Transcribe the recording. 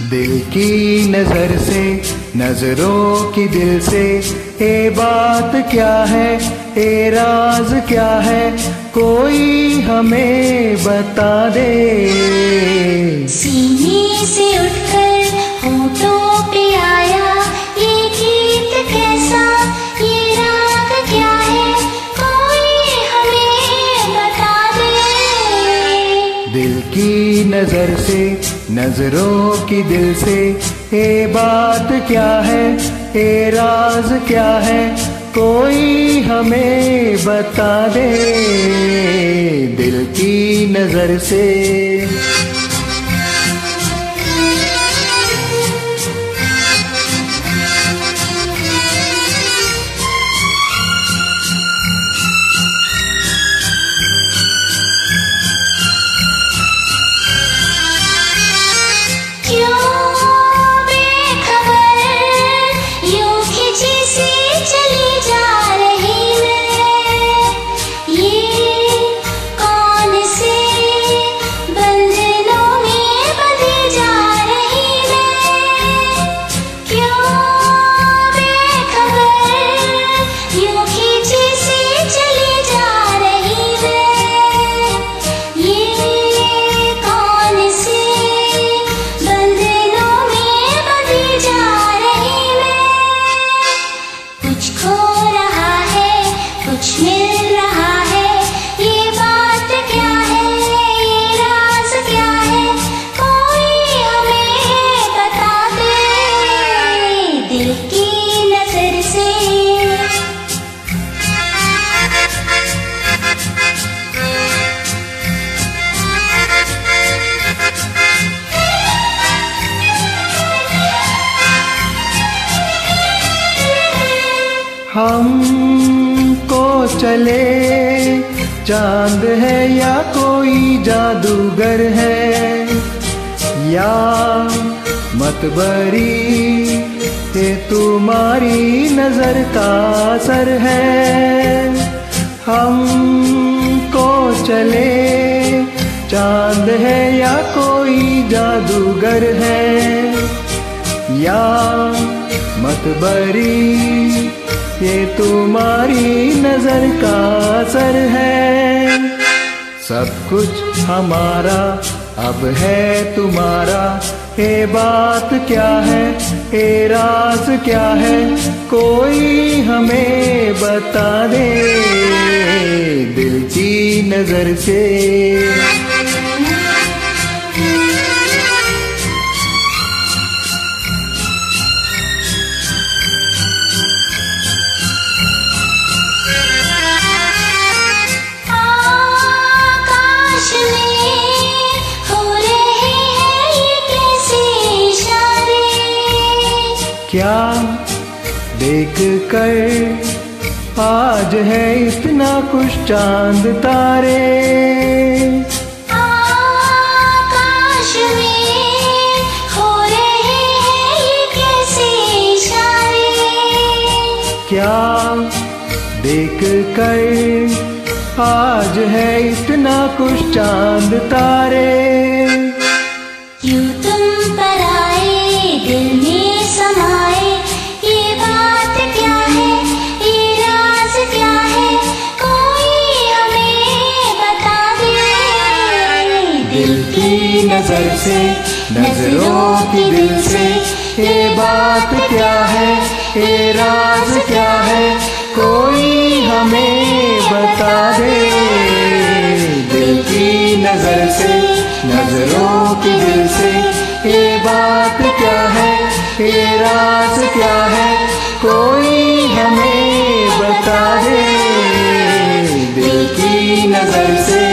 दिल की नजर से, नजरों की दिल से, ए बात क्या है, ए राज क्या है, कोई हमें बता दे। सीने से उठकर होठों पे आया ये गीत कैसा, ये राग क्या है, कोई हमें बता दे। दिल की नजर से, नजरों की दिल से, ए बात क्या है, ए राज क्या है, कोई हमें बता दे। दिल की नजर से। हमको चले चांद है या कोई जादूगर है, या मतबरी ये तुम्हारी नजर का असर है। हमको चले चांद है या कोई जादूगर है, या मतबरी ये तुम्हारी नजर का असर है। सब कुछ हमारा अब है तुम्हारा, ये बात क्या है, ये राज क्या है, कोई हमें बता दे। दिल की नजर से। क्या देख कर आज है इतना कुछ चांद तारे, आकाश में हो रहे हैं ये कैसे इशारे। क्या देख कर आज है इतना कुछ चांद तारे। यूं तुम पर आए दिल में समाए, ये बात क्या है, ये राज क्या है, कोई हमें बता दे। दिल की नजर से, नजरों की दिल से, ये बात क्या है, ये राज क्या है, कोई हमें बता दे। दिल की नजर से, नजरों की दिल से, ये बात क्या है, ये राज क्या है, कोई हमें बता दे। दिल की नजर से।